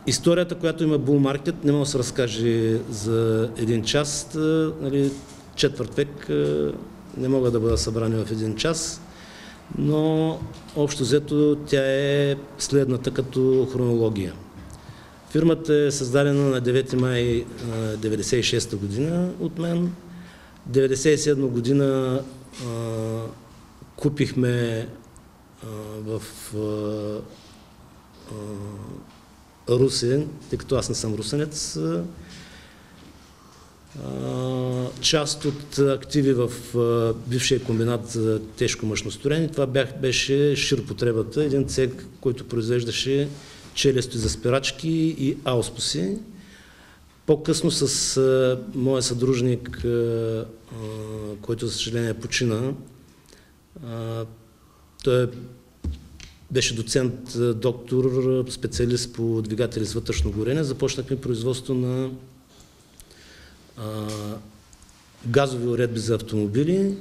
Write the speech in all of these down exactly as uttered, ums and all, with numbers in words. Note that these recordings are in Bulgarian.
Историята, която има Bull Market, не може да се разкаже за един час. Нали, четвърт век не могат да бъдат събрани в един час, но общо взето тя е следната като хронология. Фирмата е създадена на девети май деветдесет и шеста година от мен. деветдесет и седма година а, купихме а, в а, а, Русе, тъй като аз не съм русенец, а, част от активи в а, бившия комбинат за тежко мъжностроение. Това бях, беше ширпотребата, един цех, който произвеждаше челюсти за спирачки и ауспуси. По-късно с а, моя съдружник, а, а, който за съжаление почина, а, той беше доцент, доктор, специалист по двигатели с вътрешно горене. Започнахме производство на а, газови уредби за автомобили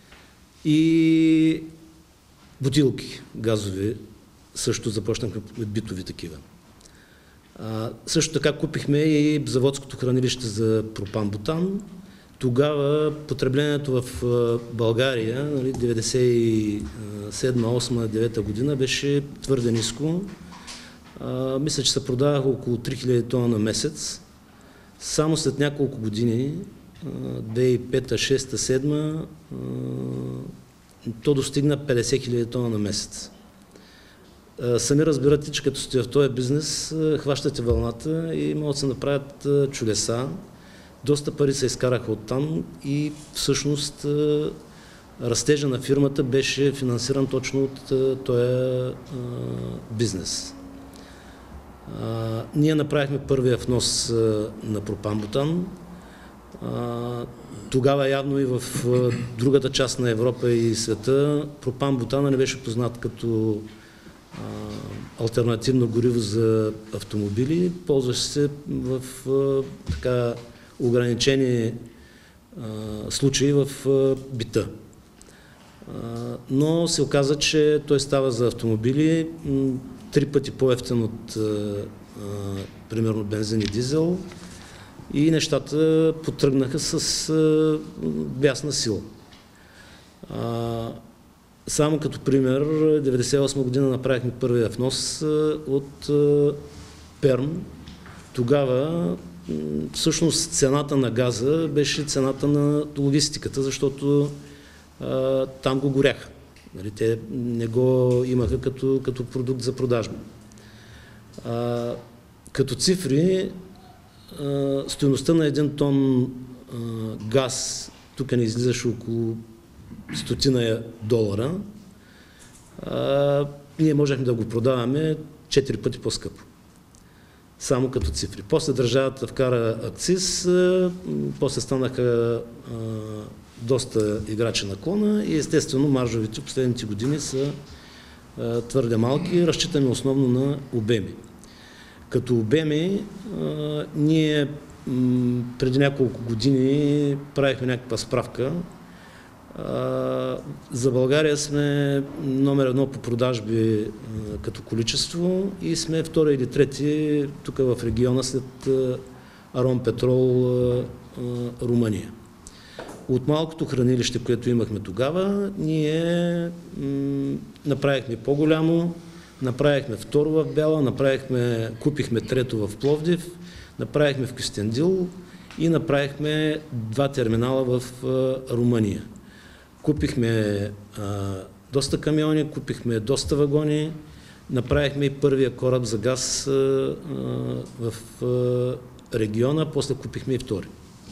и бутилки газови. Също започнахме битови такива. А, също така купихме и заводското хранилище за пропан-бутан. Тогава потреблението в България, нали, деветдесет и седма, осма, девета година беше твърде ниско. А, мисля, че се продаваха около три хиляди тона на месец. Само след няколко години, две хиляди и пета, шеста, седма, то достигна петдесет хиляди тона на месец. Сами разбирате, че като сте в този бизнес, хващате вълната и могат да се направят чудеса. Доста пари се изкараха оттам и всъщност растежа на фирмата беше финансиран точно от този бизнес. Ние направихме първия внос на пропан-бутан. Тогава явно и в другата част на Европа и света пропан-бутана не беше познат като алтернативно гориво за автомобили. Ползваше се в така ограничени а, случаи в а, бита. А, но се оказа, че той става за автомобили м, три пъти по-евтин от а, а, примерно бензин и дизел и нещата потръгнаха с а, бясна сила. А, само като пример, деветдесет и осма година направихме първия внос а, от а, Перм. Тогава всъщност цената на газа беше цената на логистиката, защото а, там го горяха. Нали, те не го имаха като, като продукт за продажба. А, като цифри, а, стойността на един тон а, газ тук не излизаше около стотина долара. А, ние можехме да го продаваме четири пъти по-скъпо. Само като цифри. После държавата вкара акциз, после станаха а, доста играчи на клона и естествено маржовите в последните години са а, твърде малки, разчитаме основно на обеми. Като обеми, а, ние м, преди няколко години правихме някаква справка. А, за България сме номер едно по продажби а, като количество и сме втори или трети тук в региона след а, Арон Петрол, а, а, Румъния. От малкото хранилище, което имахме тогава, ние м, направихме по-голямо, направихме второ в Бяла, направихме, купихме трето в Пловдив, направихме в Кюстендил и направихме два терминала в а, Румъния. Купихме а, доста камиони, купихме доста вагони, направихме и първия кораб за газ а, а, в а, региона, после купихме и втори.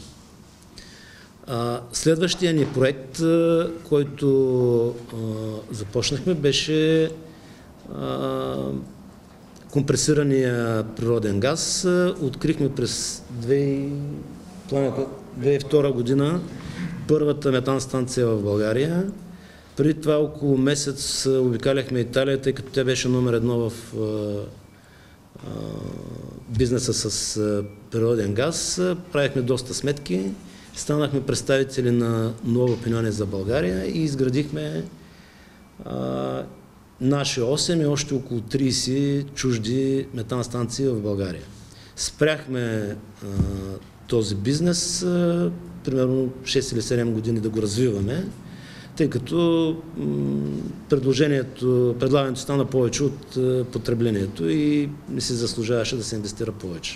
А, следващия ни проект, а, който а, започнахме, беше а, компресирания природен газ. Открихме през две хиляди и втора година първата метан станция в България. Преди това около месец обикаляхме Италия, тъй като тя беше номер едно в а, а, бизнеса с а, природен газ. Правихме доста сметки, станахме представители на Nuovo Pioniere за България и изградихме а, наши осем и още около трийсет чужди метанстанции в България. Спряхме а, този бизнес, а, примерно шест или седем години да го развиваме, тъй като предложението, предлагането стана повече от а, потреблението и ми се заслужаваше да се инвестира повече.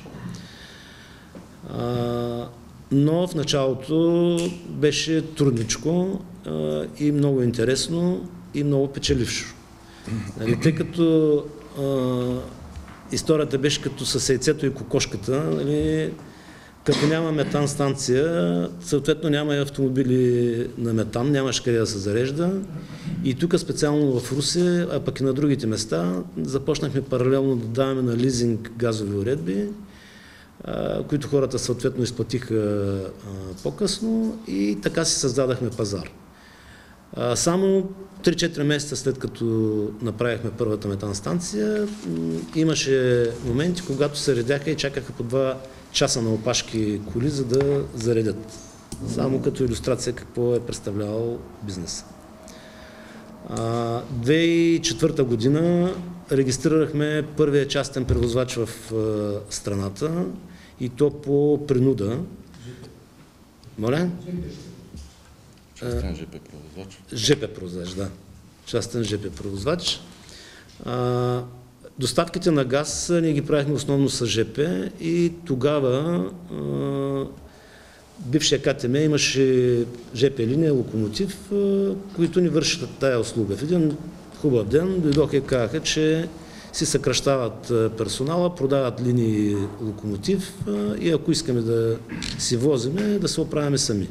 А, но в началото беше трудничко а, и много интересно и много печелившо. Нали, тъй като а, историята беше като с яйцето и кокошката, нали, като няма метан станция, съответно няма и автомобили на метан, нямаш къде да се зарежда. И тук специално в Русе, а пък и на другите места, започнахме паралелно да даваме на лизинг газови уредби, а, които хората съответно изплатиха по-късно и така си създадахме пазар. А, само три-четири месеца след като направихме първата метан станция, имаше моменти, когато се редяха и чакаха по два часа на опашки коли, за да заредят. Само като илюстрация какво е представлявал бизнеса. две хиляди и четвърта година регистрирахме първия частен превозвач в а, страната и то по принуда. Моля? Частен ЖП превозвач. ЖП превозвач, да. Частен ЖП превозвач. А, доставките на газ ние ги правихме основно с ЖП и тогава а, бившия КТМ имаше ЖП линия, локомотив, а, които ни вършат тая услуга. В един хубав ден дойдоха и казаха, че си съкращават персонала, продават линии локомотив а, и ако искаме да си возиме, да се оправяме сами.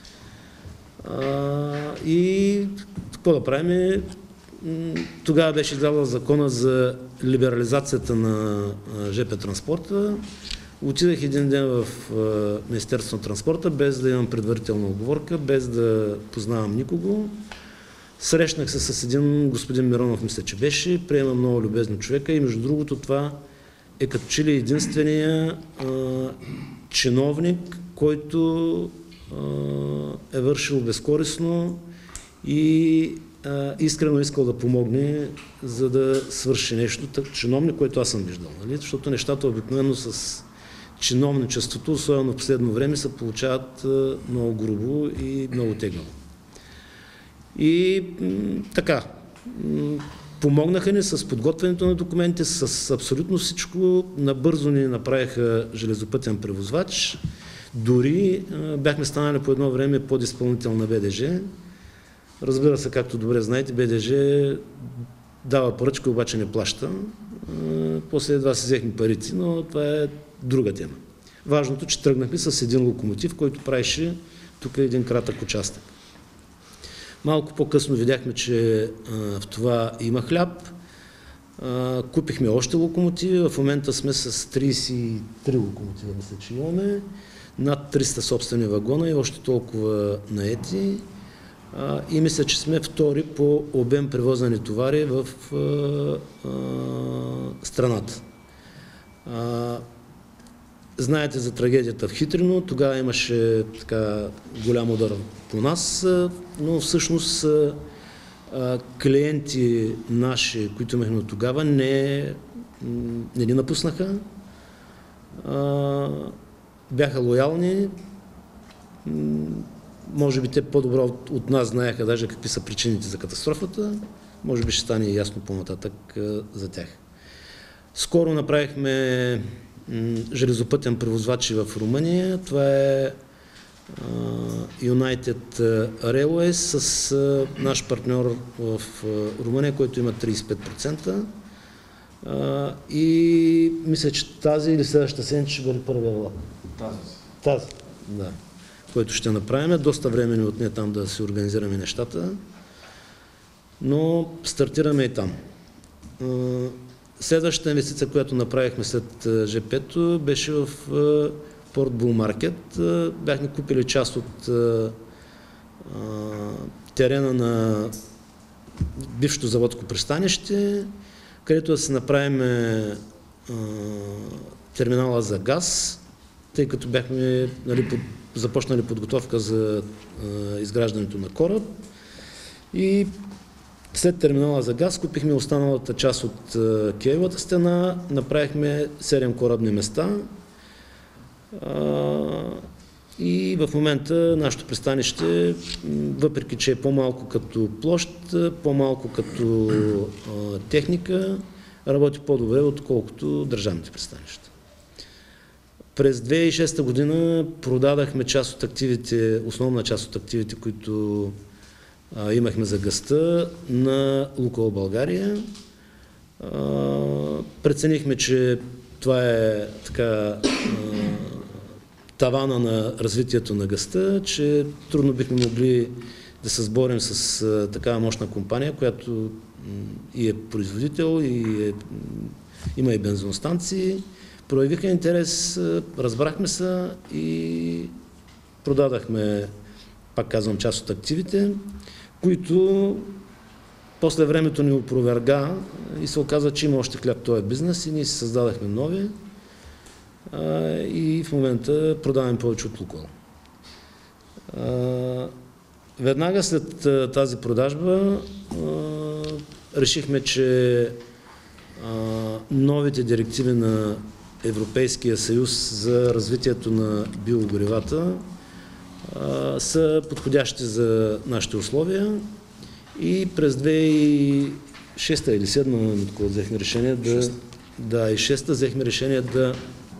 А, и какво да правим? Тогава беше издавал закона за либерализацията на ЖП транспорта. Отидах един ден в Министерството на транспорта, без да имам предварителна оговорка, без да познавам никого. Срещнах се с един господин Миронов, мисля, че беше, приема много любезно човека и между другото това е като че ли единствения а, чиновник, който а, е вършил безкористно и а, искрено искал да помогне, за да свърши нещо. Так, чиновник, който аз съм виждал. Нали? Защото нещата обикновено с чиновничеството, особено в последно време, се получават а, много грубо и много тегаво. И м, така, м, помогнаха ни с подготвянето на документи, с абсолютно всичко. Набързо ни направиха железопътен превозвач. Дори а, бяхме станали по едно време подизпълнител на БДЖ. Разбира се, както добре знаете, БДЖ дава поръчка, обаче не плаща. А, после едва си взехме парите, но това е друга тема. Важното, че тръгнахме с един локомотив, който правеше тук един кратък участък. Малко по-късно видяхме, че а, в това има хляб. А, купихме още локомотиви. В момента сме с трийсет и три локомотива, мисля, че имаме. Над триста собствени вагона и още толкова наети. А, и мисля, че сме втори по обем превозени товари в а, а, страната. А, знаете за трагедията в Хитрино. Тогава имаше така голям удар по нас, но всъщност а, клиенти наши, които имахме тогава, не, не ни напуснаха. А, бяха лоялни. Може би те по-добро от, от нас знаеха даже какви са причините за катастрофата. Може би ще стане ясно по-нататък за тях. Скоро направихме железопътен превозвач в Румъния. Това е United Railways с а, наш партньор в а, Румъния, който има трийсет и пет процента. А, и мисля, че тази или следващата седмица ще бъде първия влак. Тази. Тази, да. Който ще направим. Доста време ни отне там да си организираме нещата. Но стартираме и там. А, следващата инвестиция, която направихме след ЖП-то, беше в а, Порт Бул Маркет. Бяхме купили част от а, а, терена на бившето заводско пристанище, където да се направим а, терминала за газ, тъй като бяхме нали, под, започнали подготовка за а, изграждането на кораб. И След терминала за газ купихме останалата част от а, кейовата стена, направихме седем корабни места а, и в момента нашето пристанище, въпреки че е по-малко като площ, по-малко като а, техника, работи по-добре, отколкото държавните пристанища. През две хиляди и шеста година продадахме част от активите, основна част от активите, които а, имахме за газта на Лукойл България. А, преценихме, че това е така а, тавана на развитието на газта, че трудно бихме могли да се сборим с а, такава мощна компания, която м, и е производител, и е, има и бензиностанции. Проявиха интерес, разбрахме се и продадахме, пак казвам, част от активите, които после времето ни опроверга и се оказа, че има още хляб в този бизнес и ние си създадахме нови и в момента продаваме повече от Лукойл. Веднага след тази продажба решихме, че новите директиви на Европейския съюз за развитието на биогоривата а, са подходящи за нашите условия и през две хиляди и шеста или две хиляди и седма взехме решение да, да, и шеста взехме решение да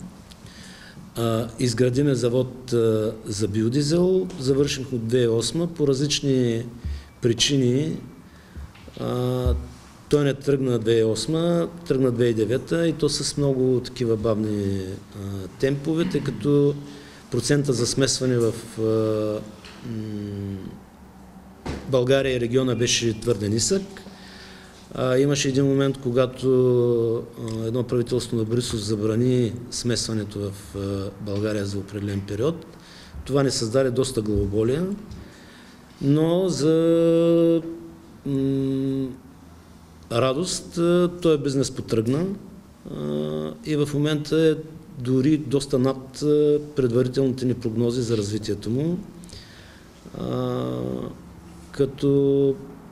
а, изградиме завод а, за биодизел. Завършихме от две хиляди и осма по различни причини. А, Той не тръгна две хиляди и осма, тръгна две хиляди и девета и то с много такива бавни а, темпове, тъй като процента за смесване в а, м, България и региона беше твърде нисък. А, имаше един момент, когато а, едно правителство на Борисов забрани смесването в а, България за определен период. Това ни създаде доста главоболия, но за м, радост, този бизнес потръгна и в момента е дори доста над предварителните ни прогнози за развитието му. Като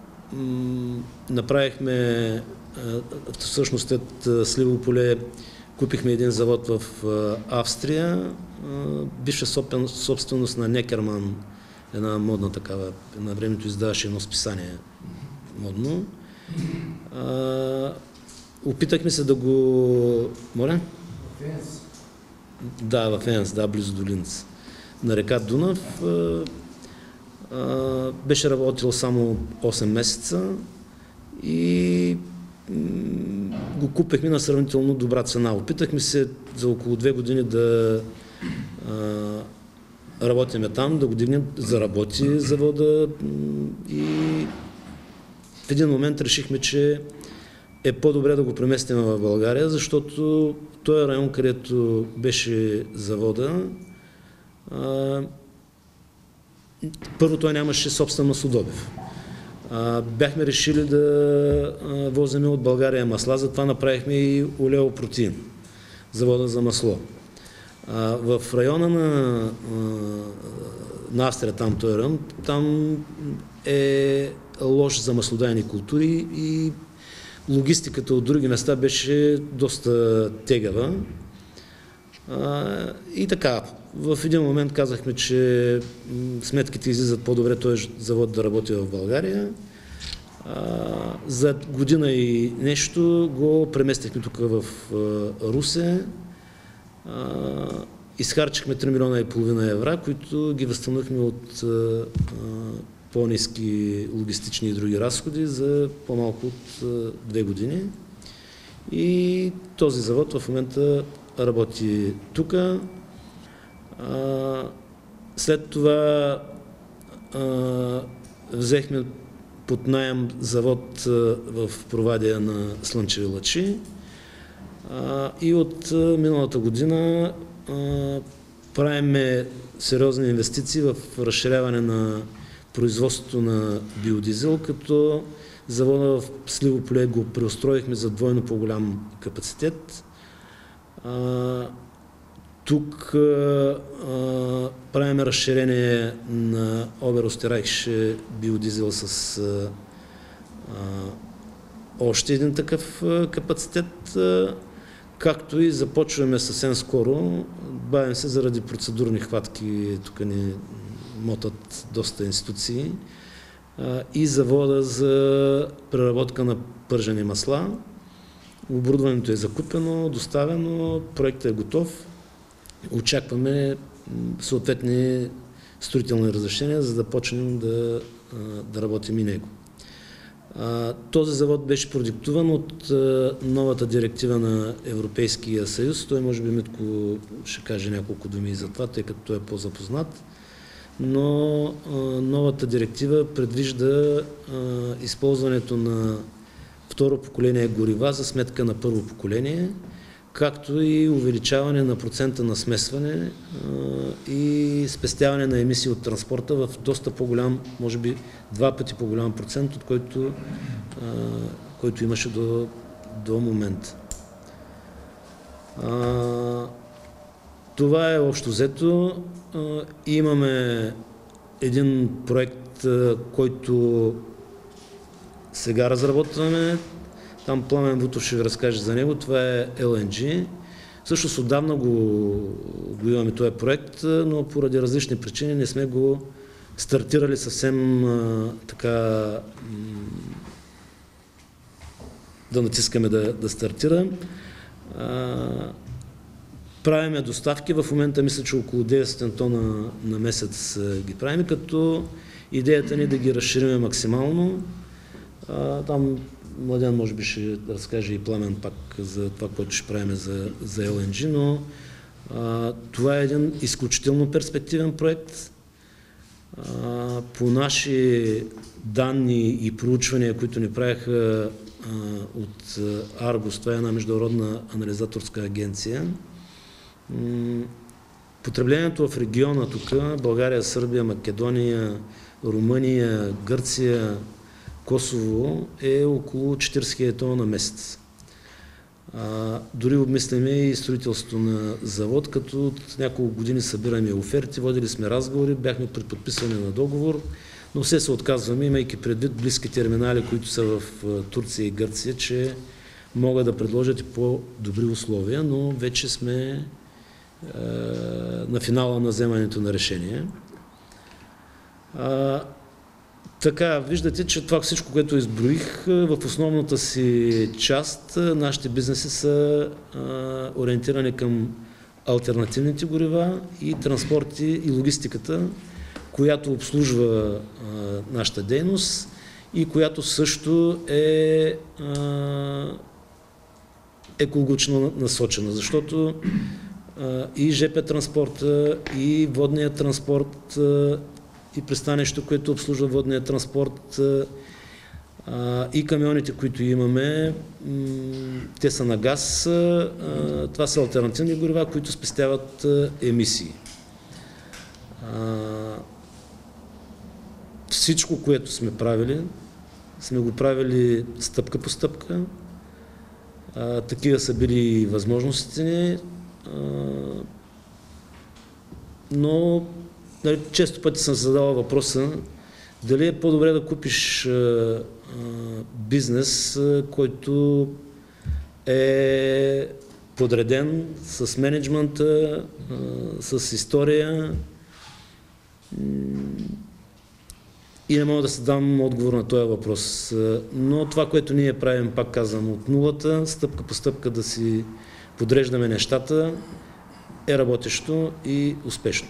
направихме, всъщност след Сливо поле, купихме един завод в Австрия, бивша собственост на Некерман, една модна такава, на времето издаваше едно списание модно. А, опитахме се да го... Моля? В Енс. Да, в Енс, да, близо до Линц. На река Дунав. А, а, беше работил само осем месеца и м, го купихме на сравнително добра цена. Опитахме се за около две години да а, работиме там, да го дигнем, заработи завода и в един момент решихме, че е по-добре да го преместим в България, защото този район, където беше завода, а, първо той нямаше собствен маслодобив. А, бяхме решили да а, возим от България масла, затова направихме и олеопротеин, завода за масло. А, в района на, а, на Австрия, там този район, там е лош за маслодайни култури и логистиката от други места беше доста тегава. А, и така, в един момент казахме, че сметките излизат по-добре този завод да работи в България. А, за година и нещо го преместихме тук в а, Русе. А, изхарчихме три милиона и половина евра, които ги възстановихме от а, по-ниски логистични и други разходи за по-малко от а, две години. И този завод в момента работи тук. След това а, взехме под наем завод а, в Провадия на Слънчеви лъчи а, и от а, миналата година а, правиме сериозни инвестиции в разширяване на производството на биодизел, като завода в Сливо поле го преустроихме за двойно по-голям капацитет. А, тук а, а, правиме разширение на Оберостерайхше биодизел с още един такъв капацитет, както и започваме съвсем скоро, бавим се заради процедурни хватки, тук ни мотат доста институции, и завода за преработка на пържени масла. Оборудването е закупено, доставено, проектът е готов. Очакваме съответни строителни разрешения, за да почнем да, да работим и него. Този завод беше продиктуван от новата директива на Европейския съюз. Той може би Митко ще каже няколко думи за това, тъй като той е по-запознат. Но новата директива предвижда използването на второ поколение горива за сметка на първо поколение, както и увеличаване на процента на смесване и спестяване на емисии от транспорта в доста по-голям, може би два пъти по-голям процент, от който, който имаше до, до момента. Това е общо взето. Имаме един проект, който сега разработваме. Там Пламен Вутов ще ви разкаже за него. Това е Ел Ен Джи. Всъщност отдавна го, го имаме този проект, но поради различни причини не сме го стартирали съвсем а, така да натискаме да, да стартира. А, правиме доставки. В момента мисля, че около деветстотин тона на месец ги правим, като идеята ни е да ги разширим максимално. А, там Младен може би ще разкаже и Пламен пак за това, което ще правим за, за Ел Ен Джи, но а, това е един изключително перспективен проект. А, по наши данни и проучвания, които ни правиха а, от Аргос, това е една международна анализаторска агенция, потреблението в региона тук, България, Сърбия, Македония, Румъния, Гърция, Косово е около четирийсет хиляди тона на месец. А, дори обмисляме и строителството на завод, като от няколко години събираме оферти, водили сме разговори, бяхме при подписване на договор, но все се отказваме, имайки предвид близки терминали, които са в Турция и Гърция, че могат да предложат и по-добри условия, но вече сме е, на финала на вземането на решение. А, Така, виждате, че това всичко, което изброих, в основната си част нашите бизнеси са а, ориентирани към алтернативните горива и транспорти и логистиката, която обслужва а, нашата дейност и която също е а, екологично насочена, защото а, и ЖП транспорта, и водния транспорт, а, и пристанището, което обслужва водния транспорт, а, и камионите, които имаме, те са на газ. А, това са алтернативни горива, които спестяват а, емисии. А, всичко, което сме правили, сме го правили стъпка по стъпка. А, такива са били възможностите ни, а, но често пъти съм задавал въпроса дали е по-добре да купиш а, а, бизнес, а, който е подреден с менеджмента, а, с история, и не мога да се дам отговор на този въпрос. Но това, което ние правим, пак казвам, от нулата, стъпка по стъпка да си подреждаме нещата, е работещо и успешно.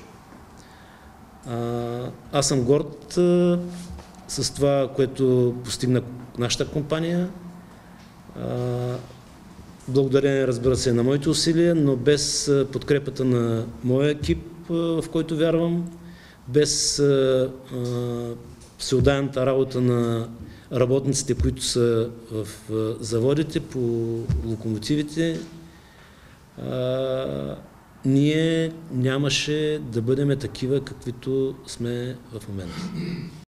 Аз съм горд а, с това, което постигна нашата компания. А, благодарение, разбира се, на моите усилия, но без подкрепата на моя екип, а, в който вярвам, без а, а, всеотдайната работа на работниците, които са в а, заводите, по локомотивите, а, ние нямаше да бъдем такива, каквито сме в момента.